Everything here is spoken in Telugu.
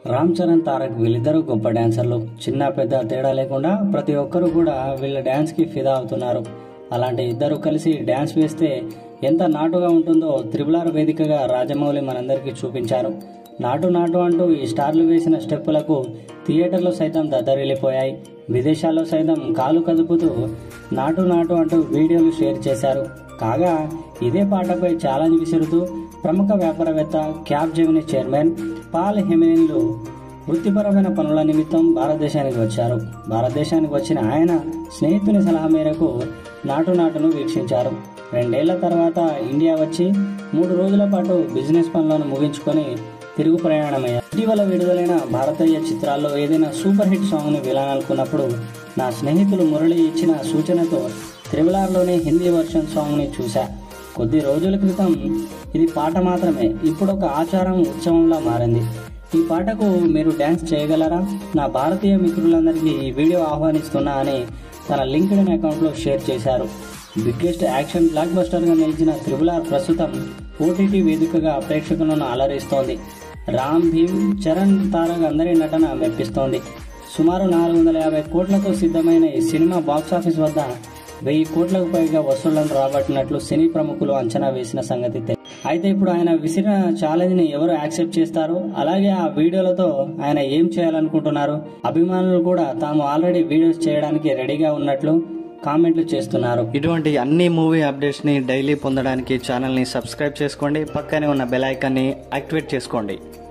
రామ్ చరణ్ తారక్ వీళ్ళిద్దరూ గొప్ప డాన్సర్లు. చిన్న పెద్ద తేడా లేకుండా ప్రతి ఒక్కరు కూడా వీళ్ళ డాన్స్ కి ఫిదా అవుతున్నారు. అలాంటి ఇద్దరు కలిసి డాన్స్ వేస్తే ఎంత నాటుగా ఉంటుందో RRR వేదికగా రాజమౌళి మనందరికీ చూపించారు. నాటు నాటు అంటూ ఈ స్టార్లు వేసిన స్టెప్పులకు థియేటర్లు సైతం దద్దరిల్లిపోయాయి. విదేశాల్లో సైతం కాలు కదుపుతూ నాటు నాటు అంటూ వీడియోలు షేర్ చేశారు. కాగా ఇదే పాటపై ఛాలెంజ్ విసురుతూ ప్రముఖ వ్యాపారవేత్త క్యాప్జెమినీ చైర్మన్ పాల్ హెమినిన్లు వృత్తిపరమైన పనుల నిమిత్తం భారతదేశానికి వచ్చారు. భారతదేశానికి వచ్చిన ఆయన స్నేహితుని సలహా మేరకు నాటు నాటును వీక్షించారు. 2 ఏళ్ల తర్వాత ఇండియా వచ్చి 3 రోజుల పాటు బిజినెస్ పనులను ముగించుకొని తిరుగు ప్రయాణమయ్యారు. ఇటీవల విడుదలైన భారతీయ చిత్రాల్లో ఏదైనా సూపర్ హిట్ సాంగ్ని వినాలనుకున్నప్పుడు నా స్నేహితులు మురళి ఇచ్చిన సూచనతో RRRలోని హిందీ వర్షన్ సాంగ్ని చూశా. కొద్ది రోజుల క్రితం ఇది పాట మాత్రమే, ఇప్పుడు ఒక ఆచారం, ఉత్సవంలా మారింది. ఈ పాటకు మీరు డ్యాన్స్ చేయగలరా? నా భారతీయ మిత్రులందరికీ ఈ వీడియో ఆహ్వానిస్తున్నా అని తన లింక్డ్ఇన్ అకౌంట్లో షేర్ చేశారు. బిగ్గెస్ట్ యాక్షన్ బ్లాక్ బస్టర్గా నిలిచిన RRR ప్రస్తుతం OTT వేదికగా ప్రేక్షకులను అలరిస్తోంది. రామ్, భీమ్, చరణ్, తారక్ అందరి నటన మెప్పిస్తోంది. సుమారు 450 కోట్లతో సిద్ధమైన ఈ సినిమా బాక్సాఫీస్ వద్ద 1000 కోట్లకు పైగా వసూళ్లను రాబట్టినట్లు సినీ ప్రముఖులు అంచనా వేసిన సంగతి అయితే ఇప్పుడు ఆయన విసిరిన ఛాలెంజ్ ని ఎవరు యాక్సెప్ట్ చేస్తారు? అలాగే ఆ వీడియోలతో ఆయన ఏం చేయాలనుకుంటున్నారు? అభిమానులు కూడా తాము ఆల్రెడీ వీడియోస్ చేయడానికి రెడీగా ఉన్నట్లు కామెంట్లు చేస్తున్నారు. ఇటువంటి అన్ని మూవీ అప్డేట్స్ ని డైలీ పొందడానికి ఛానల్ ని సబ్స్క్రైబ్ చేసుకోండి. పక్కనే ఉన్న బెల్ ఐకాన్ ని యాక్టివేట్ చేసుకోండి.